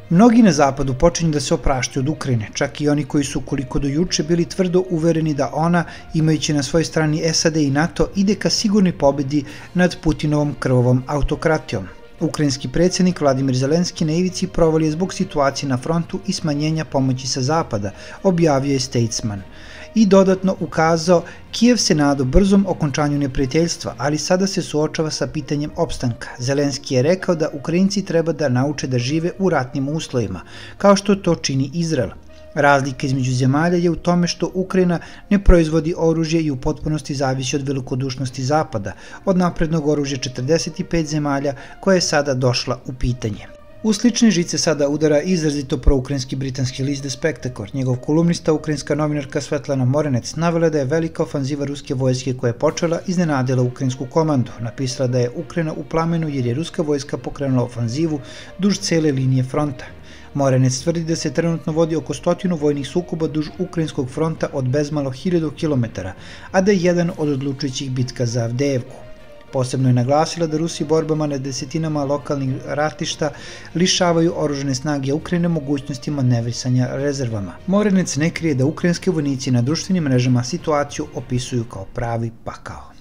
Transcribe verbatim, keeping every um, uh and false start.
Mnogi na zapadu počinju da se opraštaju od Ukrajine, čak i oni koji su koliko do juče bili tvrdo uvereni da ona, imajući na svojoj strani S A D i NATO, ide ka sigurnoj pobedi nad Putinovom krvavom autokratijom. Ukrajinski predsjednik Vladimir Zelenski na ivici provali je zbog situacije na frontu i smanjenja pomoći sa zapada, objavio je Statesman. I dodatno ukazao, Kijev se nada brzom okončanju neprijateljstva, ali sada se suočava sa pitanjem opstanka. Zelenski je rekao da Ukrajinci treba da nauče da žive u ratnim uslovima, kao što to čini Izrael. Razlika između zemalja je u tome što Ukrajina ne proizvodi oružje i u potpunosti zavisi od velikodušnosti Zapada, od naprednog oružja četrdeset pet zemalja koja je sada došla u pitanje. U slične žice sada udara izrazito proukrajinski britanski list The Spectator. Njegov kolumnista, ukrajinska novinarka Svetlana Morenec, navela da je velika ofanziva ruske vojske koja je počela iznenadila ukrajinsku komandu. Napisala da je Ukrajina u plamenu jer je ruska vojska pokrenula ofanzivu duž cele linije fronta. Morenec tvrdi da se trenutno vodi oko stotinu vojnih sukoba duž ukrajinskog fronta od bezmalo hiljadu kilometara, a da je jedan od odlučujućih bitka za Avdejevku. Posebno je naglasila da Rusi borbama na desetinama lokalnih ratišta lišavaju oružane snage Ukrajine mogućnosti manevrisanja rezervama. Morenec ne krije da ukrajinski vojnici na društvenim mrežama situaciju opisuju kao pravi pakao.